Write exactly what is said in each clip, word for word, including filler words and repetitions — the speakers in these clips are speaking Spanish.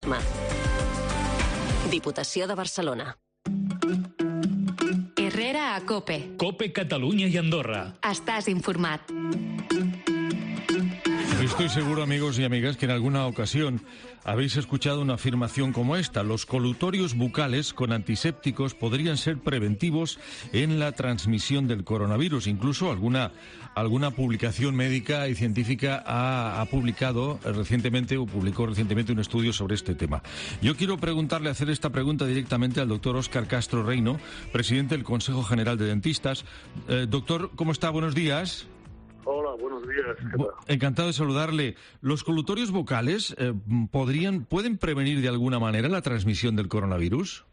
Diputació de Barcelona. Herrera a COPE. COPE Cataluña y Andorra. Estàs informat. Estoy seguro, amigos y amigas, que en alguna ocasión habéis escuchado una afirmación como esta: los colutorios bucales con antisépticos podrían ser preventivos en la transmisión del coronavirus. Incluso alguna, alguna publicación médica y científica ha, ha publicado recientemente o publicó recientemente un estudio sobre este tema. Yo quiero preguntarle, hacer esta pregunta directamente al doctor Óscar Castro Reino, presidente del Consejo General de Dentistas. Eh, doctor, ¿cómo está? Buenos días. Hola, buenos días. ¿Qué tal? Encantado de saludarle. ¿Los colutorios bucales eh, podrían, pueden prevenir de alguna manera la transmisión del coronavirus?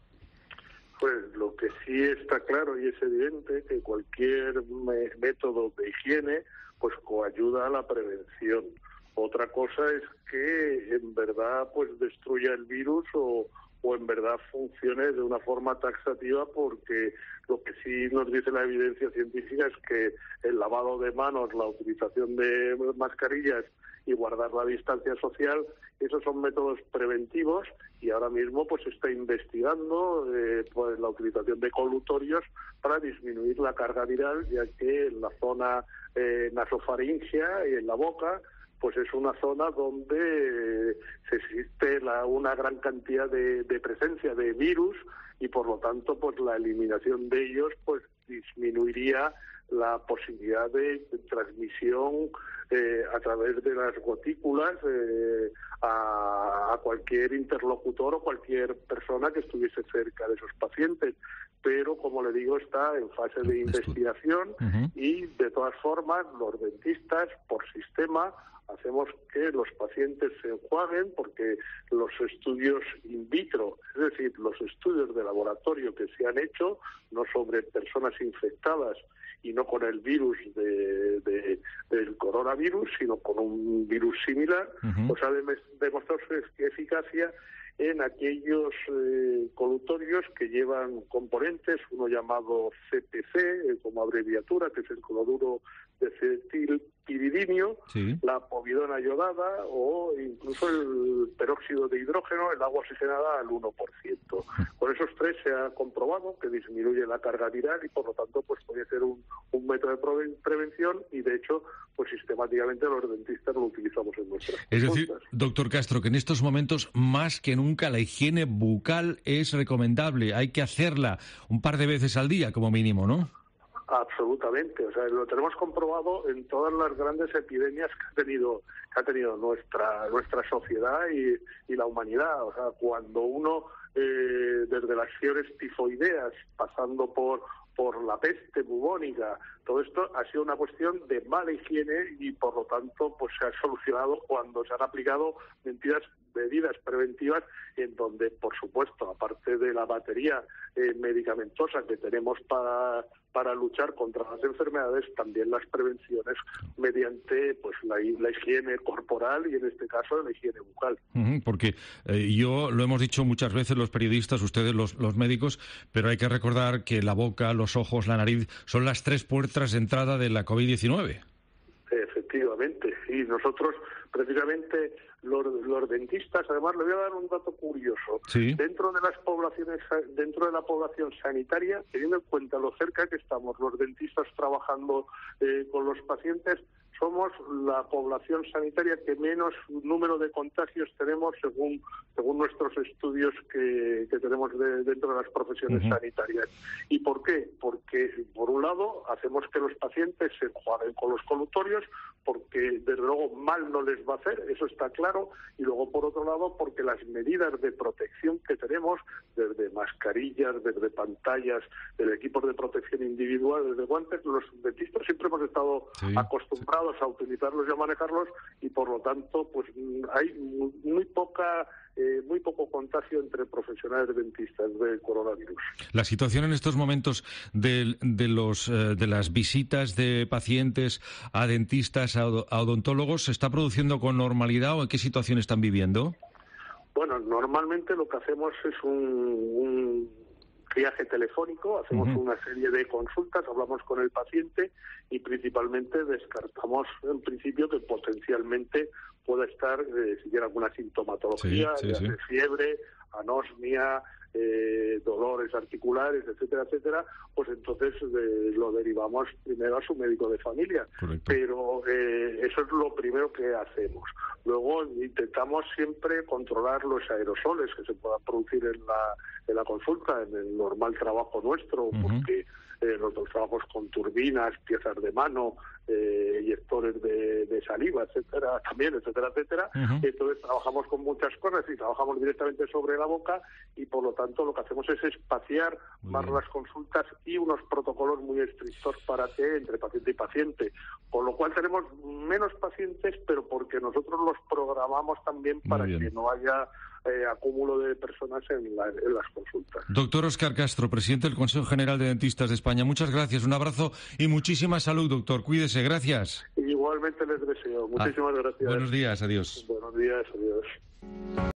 Pues lo que sí está claro y es evidente que cualquier me- método de higiene pues coayuda a la prevención. Otra cosa es que en verdad pues destruya el virus o, o en verdad funcione de una forma taxativa, porque lo que sí nos dice la evidencia científica es que el lavado de manos, la utilización de mascarillas y guardar la distancia social, esos son métodos preventivos, y ahora mismo pues se está investigando eh, pues la utilización de colutorios para disminuir la carga viral, ya que en la zona eh, nasofaringea y en la boca pues es una zona donde se existe la, una gran cantidad de, de presencia de virus, y por lo tanto pues la eliminación de ellos pues disminuiría la posibilidad de transmisión eh, a través de las gotículas eh, a, a cualquier interlocutor o cualquier persona que estuviese cerca de esos pacientes. Pero, como le digo, está en fase de investigación. Uh-huh. Y, de todas formas, los dentistas, por sistema, hacemos que los pacientes se enjuaguen, porque los estudios in vitro, es decir, los estudios de laboratorio que se han hecho, no sobre personas infectadas y no con el virus de, de, del coronavirus, sino con un virus similar, uh-huh. pues ha demostrado su eficacia en aquellos eh, colutorios que llevan componentes, uno llamado C P C, eh, como abreviatura, que es el cloruro de cetilpiridinio, sí. la povidona yodada o incluso el peróxido de hidrógeno, el agua oxigenada al uno por ciento. Con esos tres se ha comprobado que disminuye la carga viral, y por lo tanto pues puede ser un, un método de prevención, y de hecho pues sistemáticamente los dentistas lo utilizamos en nuestras Es decir, consultas. Doctor Castro, que en estos momentos más que nunca la higiene bucal es recomendable. Hay que hacerla un par de veces al día como mínimo, ¿no? Absolutamente, o sea, lo tenemos comprobado en todas las grandes epidemias que ha tenido que ha tenido nuestra nuestra sociedad y, y la humanidad. O sea, cuando uno eh, desde las fiebres tifoideas, pasando por por la peste bubónica, todo esto ha sido una cuestión de mala higiene, y por lo tanto pues se ha solucionado cuando se han aplicado medidas medidas preventivas, en donde, por supuesto, aparte de la batería eh, medicamentosa que tenemos para para luchar contra las enfermedades, también las prevenciones mediante pues la, la higiene corporal y, en este caso, la higiene bucal. Uh-huh, porque eh, yo lo hemos dicho muchas veces los periodistas, ustedes los, los médicos, pero hay que recordar que la boca, los ojos, la nariz son las tres puertas de entrada de la COVID diecinueve. Efectivamente, y nosotros precisamente los, los dentistas, además le voy a dar un dato curioso, ¿Sí? dentro de las poblaciones, dentro de la población sanitaria, teniendo en cuenta lo cerca que estamos los dentistas trabajando eh, con los pacientes, somos la población sanitaria que menos número de contagios tenemos según según nuestros estudios que, que tenemos de, dentro de las profesiones uh-huh. sanitarias. ¿Y por qué? Porque, por un lado, hacemos que los pacientes se enjuaguen con los colutorios, porque desde luego mal no les va a hacer, eso está claro, y luego, por otro lado, porque las medidas de protección que tenemos, desde mascarillas, desde pantallas, desde equipos de protección individual, desde guantes, los dentistas siempre hemos estado sí, acostumbrados sí. a utilizarlos y a manejarlos, y por lo tanto pues hay muy poca eh, muy poco contagio entre profesionales dentistas del coronavirus. La situación en estos momentos de, de los eh, de las visitas de pacientes a dentistas, a, a odontólogos, ¿se está produciendo con normalidad o en qué situación están viviendo? Bueno, normalmente lo que hacemos es un, un triaje telefónico, hacemos uh-huh. una serie de consultas, hablamos con el paciente y principalmente descartamos en principio que potencialmente pueda estar, eh, si tiene alguna sintomatología, sí, sí, ya sí. fiebre, anosmia, eh, dolores articulares, etcétera, etcétera, pues entonces eh, lo derivamos primero a su médico de familia. Correcto. Pero eh, eso es lo primero que hacemos. Luego intentamos siempre controlar los aerosoles que se puedan producir en la, en la consulta, en el normal trabajo nuestro, uh-huh. porque eh, los trabajos con turbinas, piezas de mano, eh, eyectores de, de saliva, etcétera, también, etcétera, etcétera. Uh-huh. Entonces trabajamos con muchas cosas y trabajamos directamente sobre la boca y por lo tanto lo que hacemos es espaciar muy más bien. Las consultas y unos protocolos muy estrictos para que entre paciente y paciente, con lo cual tenemos menos pacientes, pero porque nosotros los programamos también para que no haya Eh, acúmulo de personas en, la, en las consultas. Doctor Óscar Castro, presidente del Consejo General de Dentistas de España, muchas gracias, un abrazo y muchísima salud, doctor. Cuídese, gracias. Igualmente les deseo. Muchísimas ah, gracias. Buenos días, adiós. Buenos días, adiós.